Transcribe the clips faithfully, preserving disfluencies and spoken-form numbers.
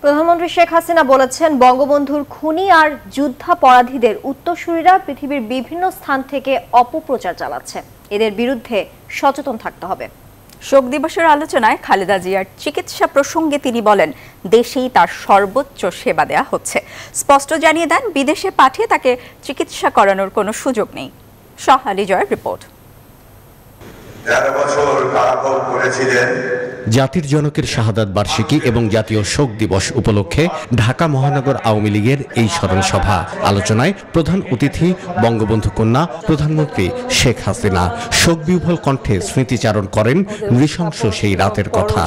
প্রধানমন্ত্রী শেখ হাসিনা বলেছেন, বঙ্গবন্ধুর খুনি আর যুদ্ধাপরাধীদের উত্তরসূরিরা পৃথিবীর বিভিন্ন স্থান থেকে অপপ্রচার চালাচ্ছে। এদের বিরুদ্ধে সচেতন থাকতে হবে। শোক দিবসের আলোচনায় খালেদা জিয়ার চিকিৎসা প্রসঙ্গে তিনি বলেন, দেশেই তার সর্বোচ্চ সেবা দেয়া হচ্ছে। স্পষ্ট জানিয়ে দেন, বিদেশে পাঠিয়ে তাকে চিকিৎসা করানোর কোনো সুযোগ নেই। শাহ আলী জয়ের রিপোর্ট। জাতির জনকের শাহাদাত বার্ষিকী এবং জাতীয় শোক দিবস উপলক্ষে ঢাকা মহানগর আওয়ামী লীগের এই স্মরণ সভা। আলোচনায় প্রধান অতিথি বঙ্গবন্ধু কন্যা প্রধানমন্ত্রী শেখ হাসিনা শোক বিহ্বল কণ্ঠে স্মৃতিচারণ করেন নৃশংস সেই রাতের কথা।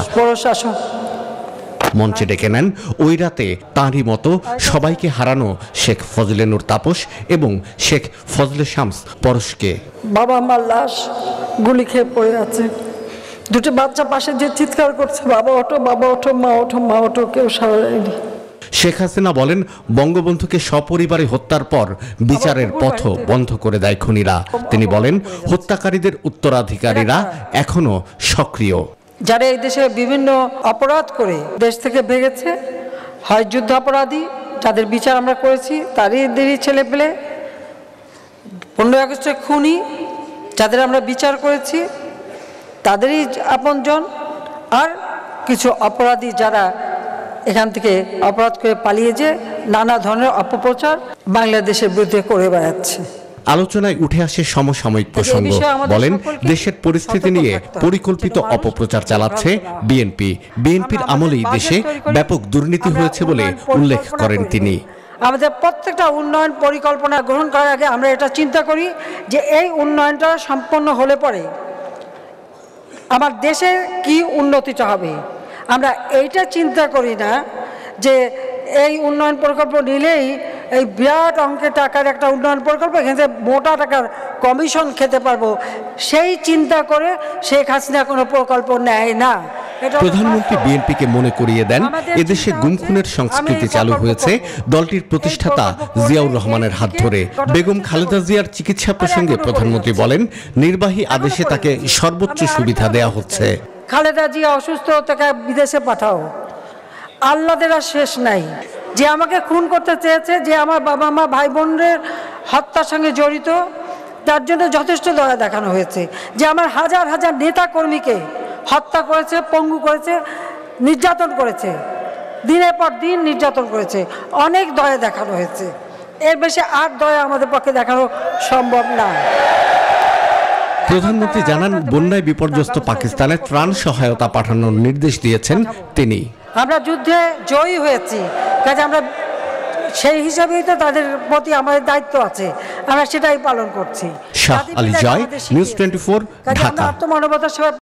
মঞ্চে ডেকে নেন ওই রাতে তাঁরই মতো সবাইকে হারানো শেখ ফজলে নূর তাপস এবং শেখ ফজলে শামস পরশকে। বাবা আমার লাশ গুলি খেয়ে পড়ে আছে, দুটো বাচ্চা পাশে যে চিৎকার করছে, বাবা ওঠো, বাবা ওঠো, মা ওঠো, মা ওঠো, কেউ সাড়া দেয়নি। শেখ হাসিনা বলেন, বঙ্গবন্ধুকে সপরিবারে হত্যার পর বিচারের পথ বন্ধ করে দেয় খুনিরা। তিনি বলেন, হত্যাকারীদের উত্তরাধিকারীরা এখনো সক্রিয়। যারা এই দেশে বিভিন্ন অপরাধ করে দেশ থেকে ভেগেছে, হয় যুদ্ধ অপরাধী, যাদের বিচার আমরা করেছি, তারই দেরই ছেলে পেলে, পনেরোই আগস্টের খুনি যাদের আমরা বিচার করেছি, তাদেরই আপনজন, আর কিছু অপরাধী যারা এখান থেকে অপরাধ করে পালিয়ে যে নানা ধরনের অপপ্রচার বাংলাদেশের বিরুদ্ধে করে বেড়াচ্ছে। আলোচনায় উঠে আসে সমসাময়িক প্রসঙ্গ। বলেন, দেশের পরিস্থিতি নিয়ে পরিকল্পিত অপপ্রচার চালাচ্ছে বিএনপি। বিএনপির আমলেই দেশে ব্যাপক দুর্নীতি হয়েছে বলে উল্লেখ করেন তিনি। আমাদের প্রত্যেকটা উন্নয়ন পরিকল্পনা গ্রহণ করার আগে আমরা এটা চিন্তা করি যে এই উন্নয়নটা সম্পন্ন হলে পরে আমার দেশের কি উন্নতিটা হবে। আমরা এইটা চিন্তা করি না যে এই উন্নয়ন প্রকল্প নিলেই এই বিরাট অঙ্কের টাকার একটা উন্নয়ন প্রকল্প, এখানে মোটা টাকার কমিশন খেতে পারবো, সেই চিন্তা করে শেখ হাসিনা কোনো প্রকল্প নেয় না। প্রধানমন্ত্রী বিএনপিকে মনে করিয়ে দেন, এদেশে গুম খুনের সংস্কৃতি চালু হয়েছে দলটির প্রতিষ্ঠাতা জিয়াউর রহমানের হাত ধরে। বেগম খালেদা জিয়ার চিকিৎসা প্রসঙ্গে প্রধানমন্ত্রী বলেন, নির্বাহী আদেশে তাকে সর্বোচ্চ সুবিধা দেয়া হচ্ছে। খালেদা জিয়া অসুস্থ, তাকে বিদেশে পাঠাও। আল্লাদের আর শেষ নাই। যে আমাকে খুন করতে চেয়েছে, যে আমার বাবা মা ভাই বোনের হত্যার সঙ্গে জড়িত, তার জন্য যথেষ্ট দয়া দেখানো হয়েছে। যে আমার হাজার হাজার নেতা কর্মীকে হত্যা করেছে, পঙ্গু করেছে, নির্যাতন করেছে, দিনের পর দিন নির্যাতন করেছে, অনেক দয়া দেখানো হয়েছে। এর বেশি আর দয়া আমাদের পক্ষে দেখানো সম্ভব না। প্রধানমন্ত্রী জানান, বন্যায় বিপর্যস্ত পাকিস্তানে ত্রাণ সহায়তা পাঠানোর নির্দেশ দিয়েছেন তিনি। আমরা যুদ্ধে জয়ী হয়েছি, কাজে আমরা সেই হিসাবেই তো তাদের প্রতি আমাদের দায়িত্ব আছে, আমরা সেটাই পালন করছি। Shah Ali Joy, news twenty four, Dhaka. আত্মমানবতার সেবা